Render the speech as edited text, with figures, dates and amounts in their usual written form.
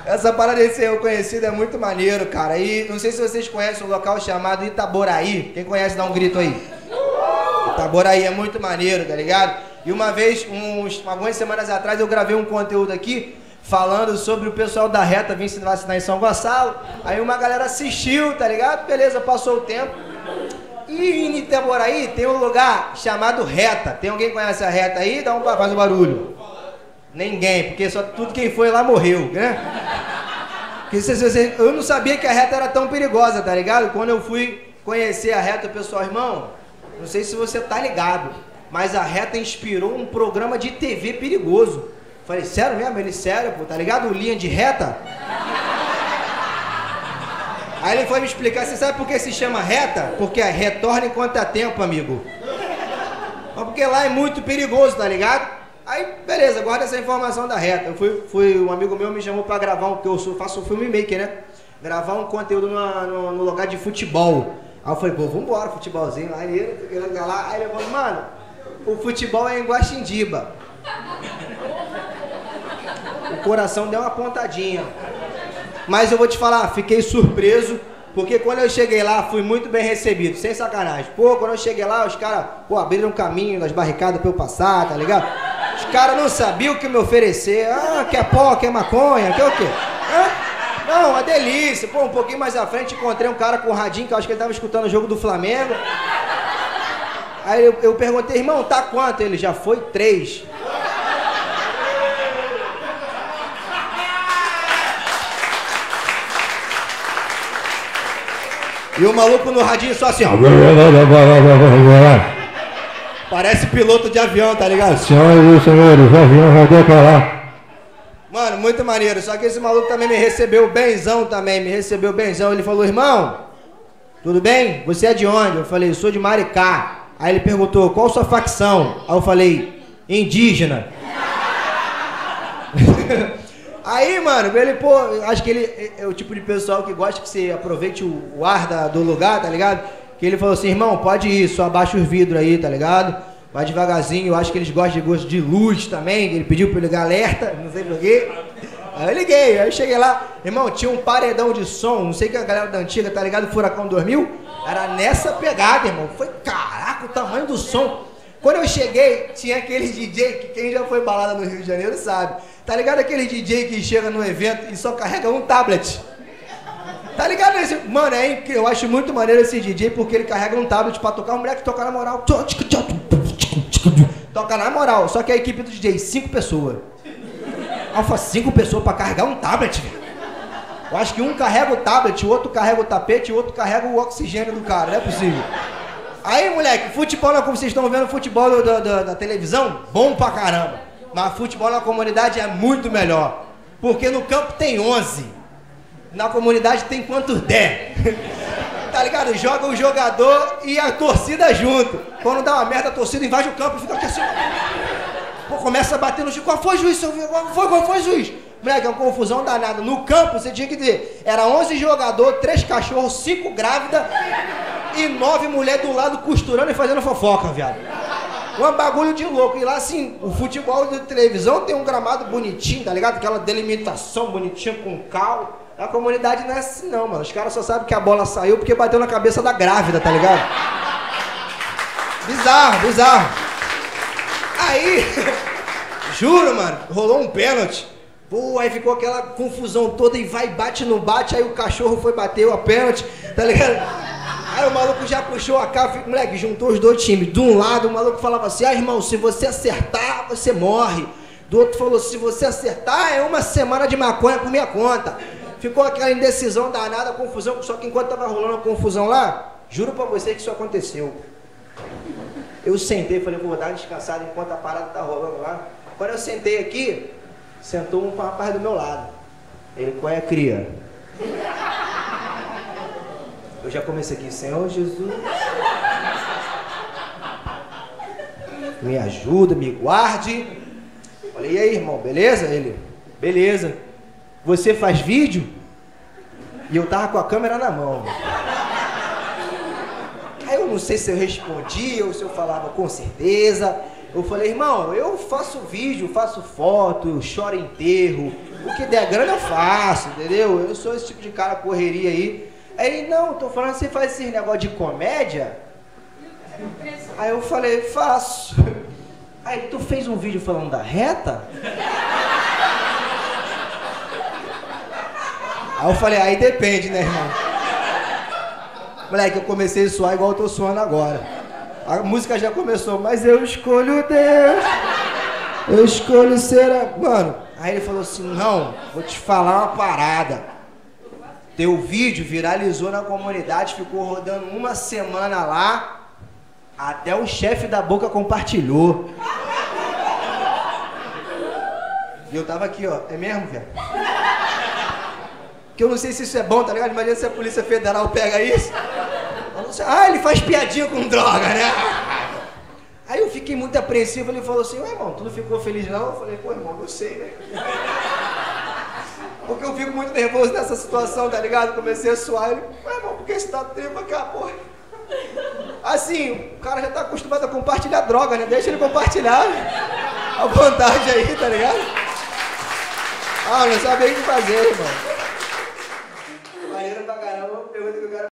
Essa parada de ser reconhecido é muito maneiro, cara. E não sei se vocês conhecem um local chamado Itaboraí. Quem conhece, dá um grito aí. Itaboraí é muito maneiro, tá ligado? E uma vez, algumas semanas atrás, eu gravei um conteúdo aqui falando sobre o pessoal da Reta vir se vacinar em São Gonçalo. Aí uma galera assistiu, tá ligado? Beleza, passou o tempo. E em Itaboraí tem um lugar chamado Reta. Tem alguém que conhece a Reta aí? Faz um barulho. Ninguém, porque só tudo quem foi lá morreu, né? Eu não sabia que a Reta era tão perigosa, tá ligado? Quando eu fui conhecer a Reta, o pessoal, irmão, não sei se você tá ligado, mas a Reta inspirou um programa de TV perigoso. Falei, sério mesmo? Ele, sério, pô, tá ligado? O Linha de Reta? Aí ele foi me explicar, você sabe por que se chama Reta? Porque retorna enquanto há tempo, amigo. Mas porque lá é muito perigoso, tá ligado? Aí, beleza, guarda essa informação da Reta. Um amigo meu me chamou pra gravar, porque eu faço um filmmaker, né? Gravar um conteúdo no lugar de futebol. Aí eu falei, pô, vambora, futebolzinho lá. Aí ele falou, mano, o futebol é em Guaxindiba. O coração deu uma pontadinha. Mas eu vou te falar, fiquei surpreso, porque quando eu cheguei lá, fui muito bem recebido, sem sacanagem. Pô, quando eu cheguei lá, os caras, abriram um caminho das barricadas pra eu passar, tá ligado? Os caras não sabiam o que me oferecer. Ah, quer pó, quer maconha, quer o quê? Não, uma delícia. Pô, um pouquinho mais à frente encontrei um cara com um radinho, que eu acho que ele tava escutando o jogo do Flamengo. Aí eu perguntei, irmão, tá quanto? Ele, já foi 3. E o maluco no radinho só assim, ó. Parece piloto de avião, tá ligado? Senhoras e senhores, o avião vai decolar. Mano, muito maneiro. Só que esse maluco também me recebeu benzão também. Ele falou, irmão, tudo bem? Você é de onde? Eu falei, eu sou de Maricá. Aí ele perguntou, qual sua facção? Aí eu falei, indígena. Aí, mano, ele, pô, acho que ele é o tipo de pessoal que gosta que você aproveite o ar do lugar, tá ligado? Que ele falou assim, irmão, pode ir, só abaixa os vidros aí, tá ligado? Vai devagarzinho, eu acho que eles gostam de gosto de luz também, ele pediu pra eu ligar alerta, não sei porquê. Aí eu liguei, aí eu cheguei lá, irmão, tinha um paredão de som, não sei que a galera da antiga, tá ligado? Furacão 2000, era nessa pegada, irmão. Foi, caraca, o tamanho do som. Quando eu cheguei, tinha aquele DJ, que quem já foi balada no Rio de Janeiro sabe. Tá ligado aquele DJ que chega no evento e só carrega um tablet? Tá ligado nesse... Mano, eu acho muito maneiro esse DJ porque ele carrega um tablet pra tocar. Um moleque toca na moral. Toca na moral. Só que a equipe do DJ, 5 pessoas. Alfa, 5 pessoas pra carregar um tablet, velho. Eu acho que um carrega o tablet, o outro carrega o tapete, o outro carrega o oxigênio do cara. Não é possível. Aí, moleque, futebol, como vocês estão vendo futebol da televisão, bom pra caramba. Mas futebol na comunidade é muito melhor. Porque no campo tem 11. Na comunidade tem quantos der. Tá ligado? Joga o jogador e a torcida junto. Quando dá uma merda, a torcida invade o campo e fica aqui assim. Pô, começa a bater no juiz. Qual foi, juiz? Qual foi, juiz? Moleque, é uma confusão danada. No campo, você tinha que dizer, era 11 jogadores, 3 cachorros, 5 grávidas e 9 mulheres do lado costurando e fazendo fofoca, viado. Um bagulho de louco. E lá, assim, o futebol de televisão tem um gramado bonitinho, tá ligado? Aquela delimitação bonitinha com cal. A comunidade não é assim, não, mano. Os caras só sabem que a bola saiu porque bateu na cabeça da grávida, tá ligado? Bizarro, bizarro. Aí, juro, mano, rolou um pênalti. Pô, aí ficou aquela confusão toda e vai, bate, não bate. Aí o cachorro foi bater o pênalti, tá ligado? Aí o maluco já puxou a cara, moleque, juntou os dois times. De um lado, o maluco falava assim, irmão, se você acertar, você morre. Do outro falou, se você acertar, é uma semana de maconha por minha conta. Ficou aquela indecisão danada, confusão, só que enquanto tava rolando a confusão lá, juro pra você que isso aconteceu. Eu sentei, falei, vou dar uma descansada enquanto a parada tá rolando lá. Quando eu sentei aqui, sentou um rapaz do meu lado. Ele, qual é a cria? Eu já comecei aqui, Senhor Jesus, me ajuda, me guarde. Falei, e aí, irmão, beleza? Ele, beleza. Você faz vídeo? E eu tava com a câmera na mão. Aí eu não sei se eu respondia ou se eu falava com certeza. Eu falei, irmão, eu faço vídeo, faço foto, eu choro enterro, o que der grana eu faço, entendeu? Eu sou esse tipo de cara, correria aí. Aí ele, não, tô falando, você faz esse negócio de comédia? Aí eu falei, faço. Aí, tu fez um vídeo falando da reta? Aí eu falei, aí depende, né, irmão? Moleque, eu comecei a suar igual eu tô suando agora. A música já começou, mas eu escolho Deus, eu escolho ser a... Mano, aí ele falou assim, não, vou te falar uma parada. Teu vídeo viralizou na comunidade, ficou rodando uma semana lá, até o chefe da Boca compartilhou. E eu tava aqui, ó, é mesmo, velho? Que eu não sei se isso é bom, tá ligado? Imagina se a Polícia Federal pega isso. Ah, ele faz piadinha com droga, né? Aí eu fiquei muito apreensivo, ele falou assim, ué, irmão, tu não ficou feliz não? Eu falei, pô, irmão, eu sei, né? Porque eu fico muito nervoso nessa situação, tá ligado? Comecei a suar, ele, ué, irmão, por que você tá tempo cá, porra? Assim, o cara já tá acostumado a compartilhar droga, né? Deixa ele compartilhar à vontade aí, tá ligado? Ah, não sabe o que fazer, irmão. Maneiro pra caramba, pergunta que eu quero.